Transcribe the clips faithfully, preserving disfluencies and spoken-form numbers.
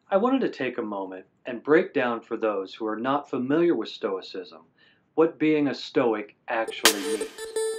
I wanted to take a moment and break down for those who are not familiar with Stoicism what being a Stoic actually means.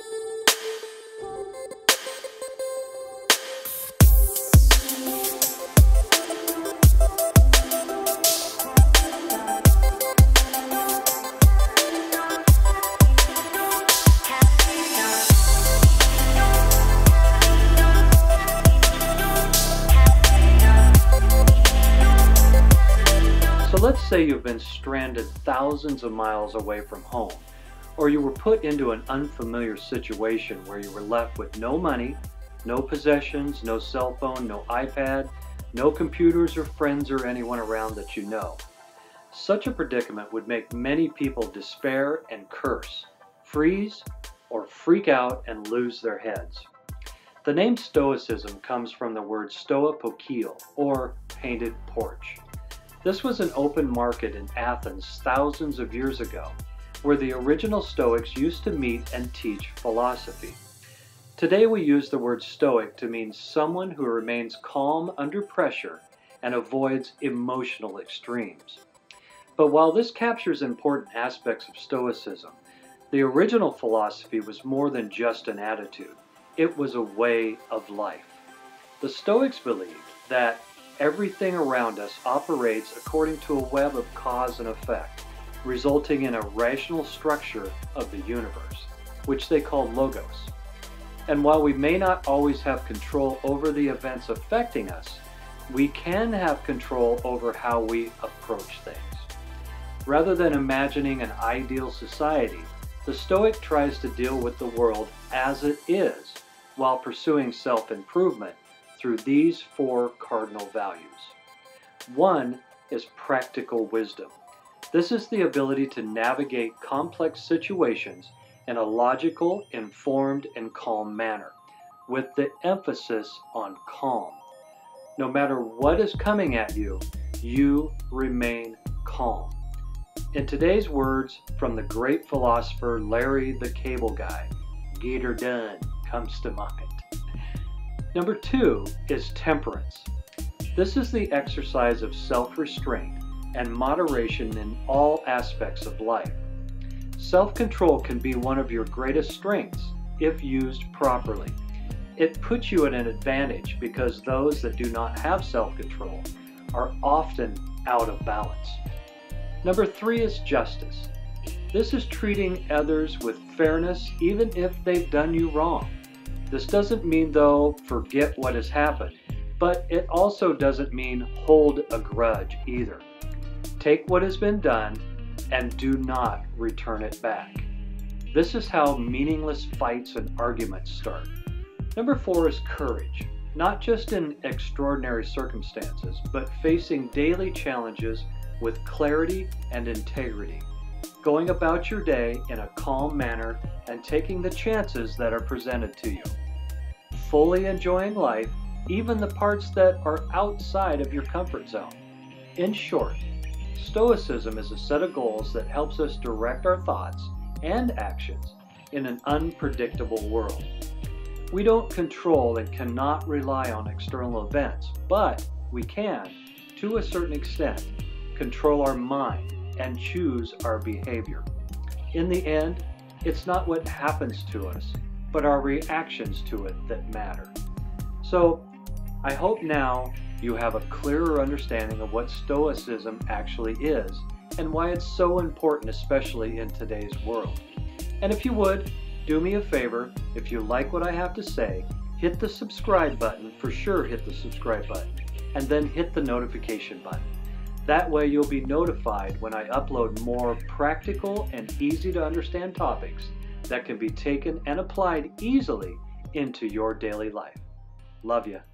So let's say you've been stranded thousands of miles away from home, or you were put into an unfamiliar situation where you were left with no money, no possessions, no cell phone, no iPad, no computers or friends or anyone around that you know. Such a predicament would make many people despair and curse, freeze, or freak out and lose their heads. The name Stoicism comes from the word stoa pokeo, or painted porch. This was an open market in Athens thousands of years ago, where the original Stoics used to meet and teach philosophy. Today we use the word Stoic to mean someone who remains calm under pressure and avoids emotional extremes. But while this captures important aspects of Stoicism, the original philosophy was more than just an attitude. It was a way of life. The Stoics believed that everything around us operates according to a web of cause and effect, resulting in a rational structure of the universe, which they call logos. And while we may not always have control over the events affecting us, we can have control over how we approach things. Rather than imagining an ideal society, the Stoic tries to deal with the world as it is, while pursuing self-improvement through these four cardinal values. One is practical wisdom. This is the ability to navigate complex situations in a logical, informed, and calm manner, with the emphasis on calm. No matter what is coming at you, you remain calm. In today's words from the great philosopher Larry the Cable Guy, "Get her done" comes to mind. Number two is temperance. This is the exercise of self-restraint and moderation in all aspects of life. Self-control can be one of your greatest strengths if used properly. It puts you at an advantage because those that do not have self-control are often out of balance. Number three is justice. This is treating others with fairness even if they've done you wrong. This doesn't mean, though, forget what has happened, but it also doesn't mean hold a grudge either. Take what has been done and do not return it back. This is how meaningless fights and arguments start. Number four is courage, not just in extraordinary circumstances, but facing daily challenges with clarity and integrity. Going about your day in a calm manner and taking the chances that are presented to you. Fully enjoying life, even the parts that are outside of your comfort zone. In short, Stoicism is a set of goals that helps us direct our thoughts and actions in an unpredictable world. We don't control and cannot rely on external events, but we can, to a certain extent, control our mind and choose our behavior. In the end, it's not what happens to us, but our reactions to it that matter. So, I hope now you have a clearer understanding of what Stoicism actually is and why it's so important, especially in today's world. And if you would, do me a favor, if you like what I have to say, hit the subscribe button, for sure hit the subscribe button, and then hit the notification button. That way you'll be notified when I upload more practical and easy to understand topics that can be taken and applied easily into your daily life. Love ya.